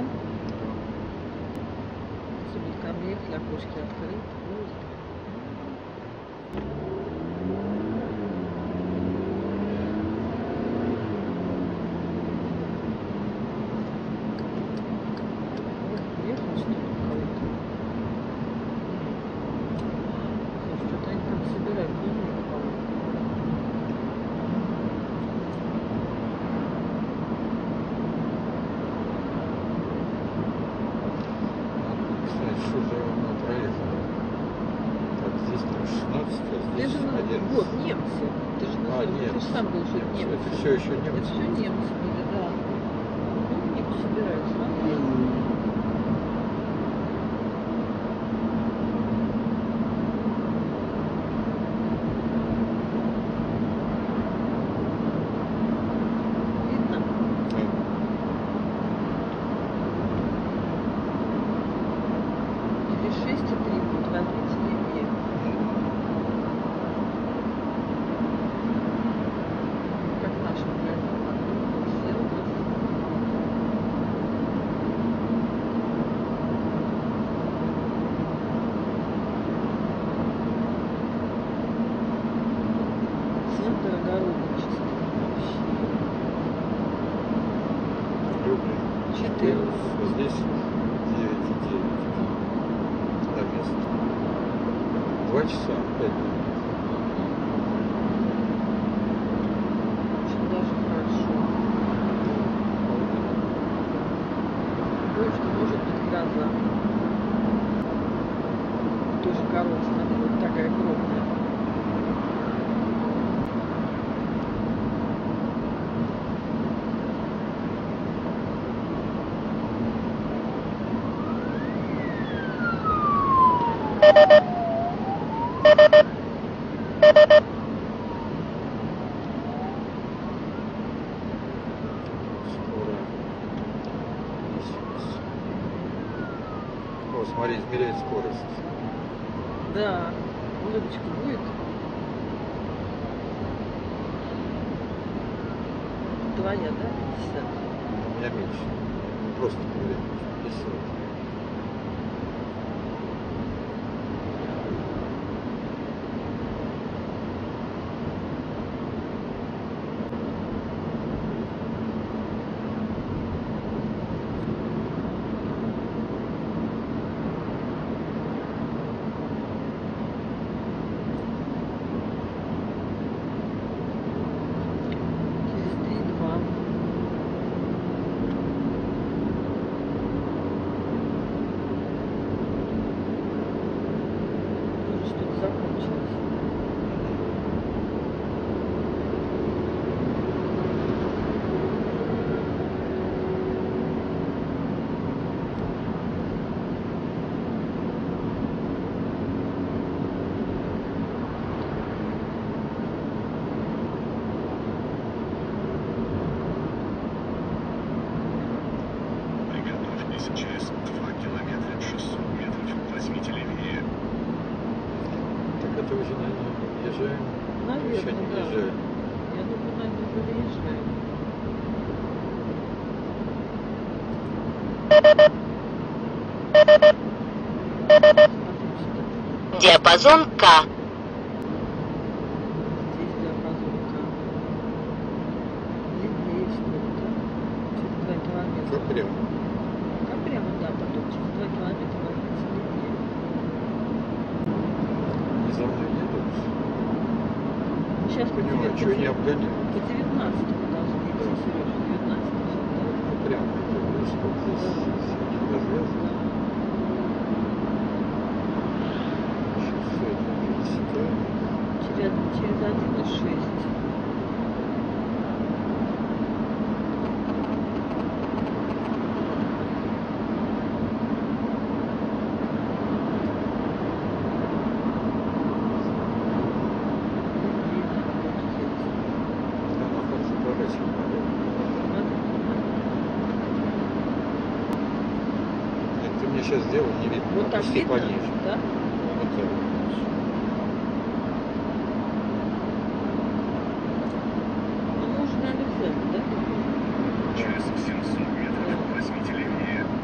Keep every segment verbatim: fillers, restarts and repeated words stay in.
Особенно ко мне, если окошки открыты. Ехал что ли кого-то? Что-то они там собирают. Ну, нет, по-моему. Что-то мы проехали. Так, здесь там шестнадцать, а Ты здесь же, одиннадцать. вот, немцы. Ты же, А, ты же немцы. сам был, что Немцы. немцы. Это все еще немцы. Это все немцы были, да. Ну, немцы собирают, смотри. Видно? Или шесть и три будет, возьмите левее. Как наш магазин. Сделал красиво. Центр огородничества. Люблин. четырнадцать. Вот здесь девять и девять. До места. Два часа, пять минут. Очень даже хорошо. Потому что может быть гроза. Тоже корова, смотри, вот такая крупная. Скоро. Месяц. О, смотри, измеряет скорость. Да, улыбочка будет. Твоя, да, пятьдесят? У меня меньше. Просто проверяю. пятьдесят. Через три, два. Уже что-то закончилось. Приготовьтесь, через два километра шестьсот метров возьмите левее. Так это уже, наверное, въезжаем. Наверное, Еще не да. въезжаем. Я думаю, наверное, выезжаем. Смотрим сюда. Диапазон К. Здесь диапазон К. Левее, что ли, да? Через два километра. Как прямо? Пока прямо, да, потом через два километра возьмите левее. Не за мной едут. Сейчас по Понимаю, что не обгоняют. По девятнадцатому должны идти, Сережа, девятнадцатый же, да? Прямо. Это сколько здесь всяких развязок. шестьсот пересекаем. Через, через один и шесть. Да, на фарсе поворачиваем налево. Нет, ты мне сейчас сделал, не видно. Вот так Опусти видно, пониже. да? Вот так. Ну, мы уже, наверное, в центр, да? Через семьсот метров возьмите левее.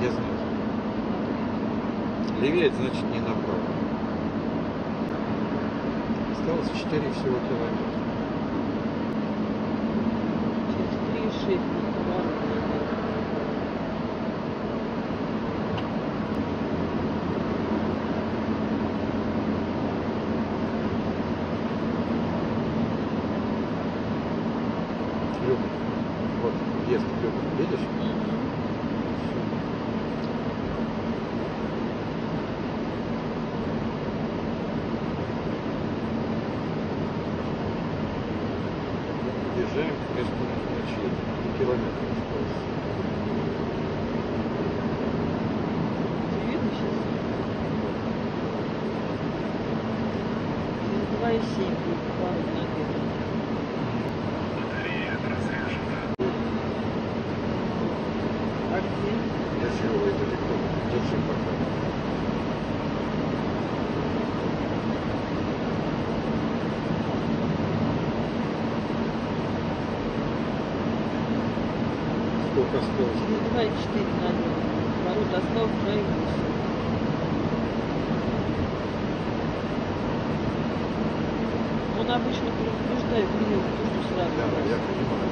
Без нет. Левее, значит, не направо. Осталось четыре всего километра. Через три шесть на поворот. Любовь. Вот, въезд в Любовь. Видишь? Въезжаем к месту назначения. Километр остался. Видно сейчас? Через два и семь будет поворот налево. Батарея разряжена. А где? Я живой далеко. Держи пока. Сколько осталось? Через два и четыре налево. Поворот остался два и восемь. Он обычно предупреждает меня, то, что сразу. Да, я понимаю.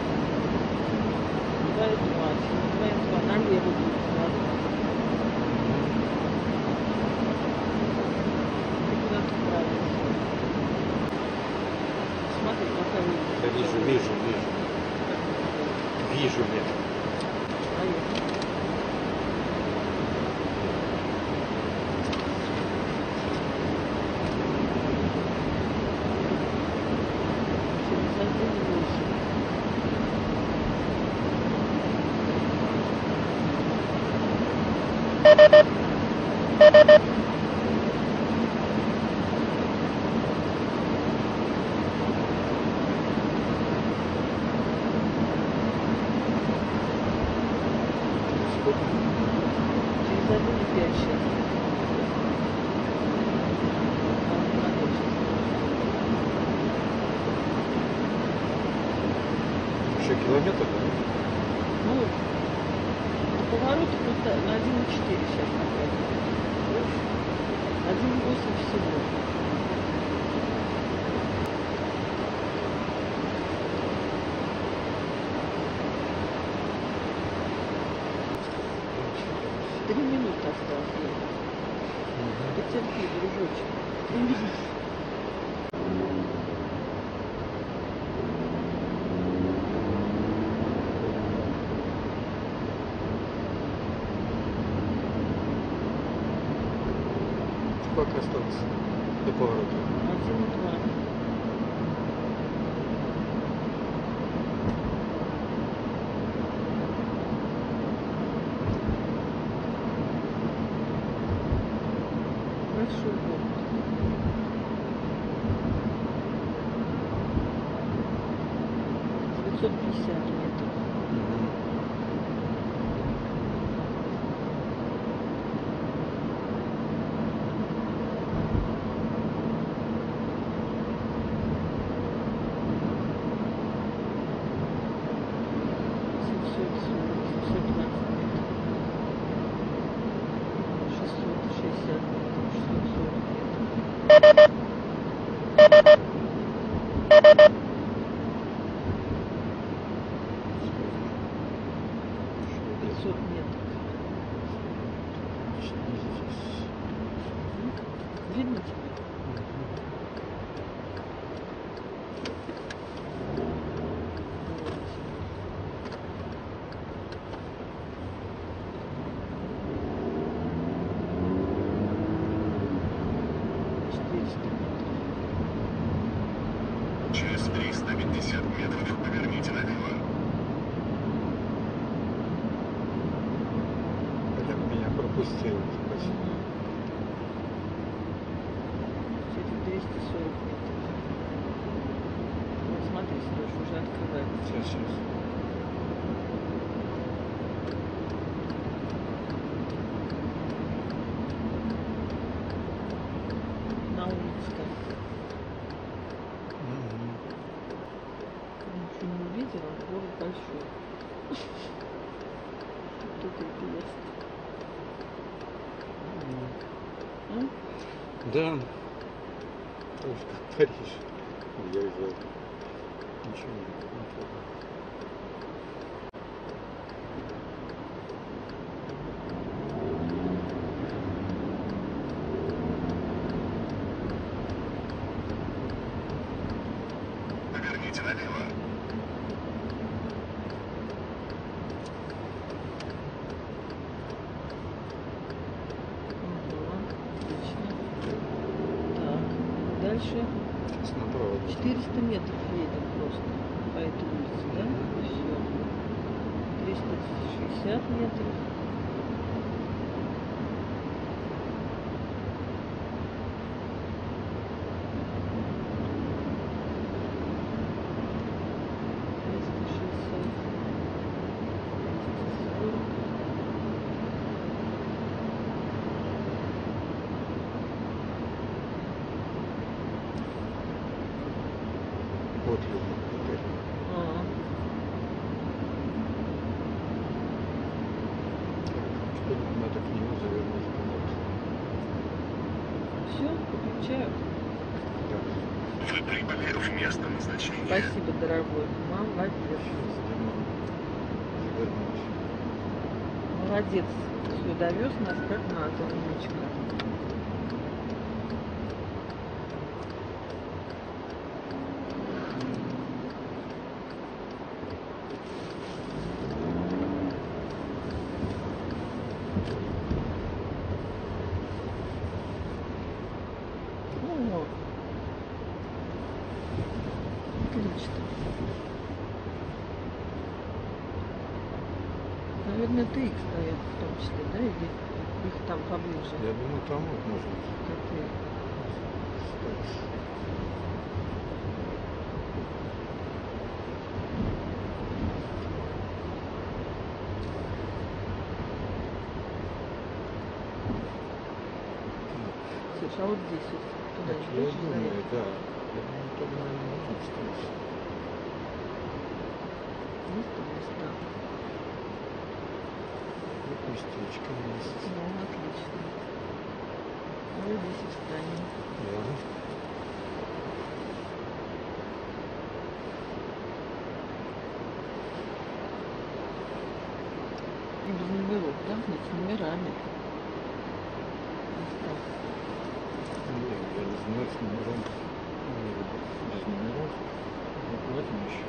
два и двадцать. два и два налево будет поворот. Ты куда-то вправо. Смотри, пока не Да вижу, вижу, вижу. Вижу я. Поехали. Через один и восемь. Сколько? Через один и пять сейчас. Там надо сейчас. Еще километр, да? Ну, до поворота просто на один и четыре сейчас направо. один и восемь всего. Три минуты осталось ехать. Потерпи, дружочек. Три минуты. Сколько осталось до поворота? Один и два. Хорошо будет. девятьсот пятьдесят метров. семьсот сорок, семьсот двадцать метров. шестьсот шестьдесят метров, шестьсот сорок метров. пятьсот метров. Видно тебе? четыреста метров. Через триста пятьдесят метров поверните налево. Хотя бы меня пропустил. Спасибо. Через двести сорок метров. Вот смотри, Сереж, уже открывается. Сейчас, сейчас. На улице так. Мгм. Ничего не увидела, город большой. Тут и есть. Да. Уж как Париж. Я взял. Ничего не было. Поверните налево. Ага, отлично. Так, дальше Сейчас направо. четыреста метров едем просто по этой улице, да? Все. триста шестьдесят метров. триста шестьдесят. двести сорок. Вот его. А, Теперь надо к нему завернуть. все, выключаю. Да. Вы прибыли в место назначения. Спасибо, дорогой. Молодец. Завернуть. Молодец. Все, довез нас как надо, умничка. О, отлично. Наверное, ты их стоят в том числе, да? Или их там поближе? Я думаю, там вот можно Коты. встать. Слушай, а вот здесь вот туда Так, не я хочешь думаю, заехать? да. Я думаю, там, наверное, можно встать. Есть там места? Вот местечко есть. Ну, отлично. Ну, здесь и встанем. Да. И без номеров, да? Нет, с номерами. Места. Не, я не знаю, с номером. Не, без номеров. Мы платим еще.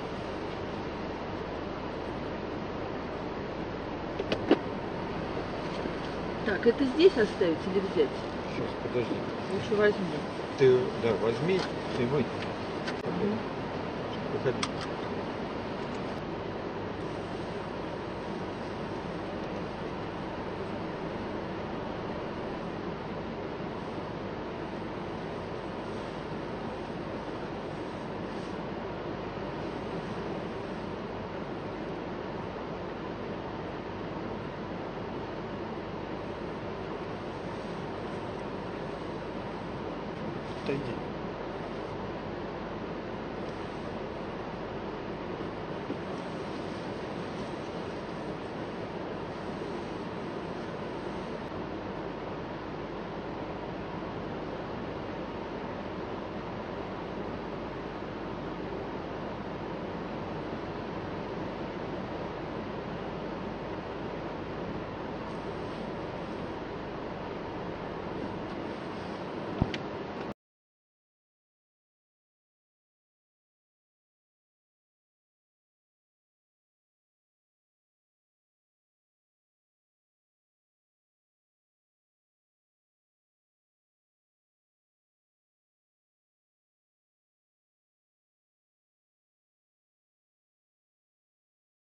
Так, это здесь оставить или взять? Сейчас, подожди. Лучше возьми. Ты, да, возьми и мы. Мгм. Выходи. Отойди.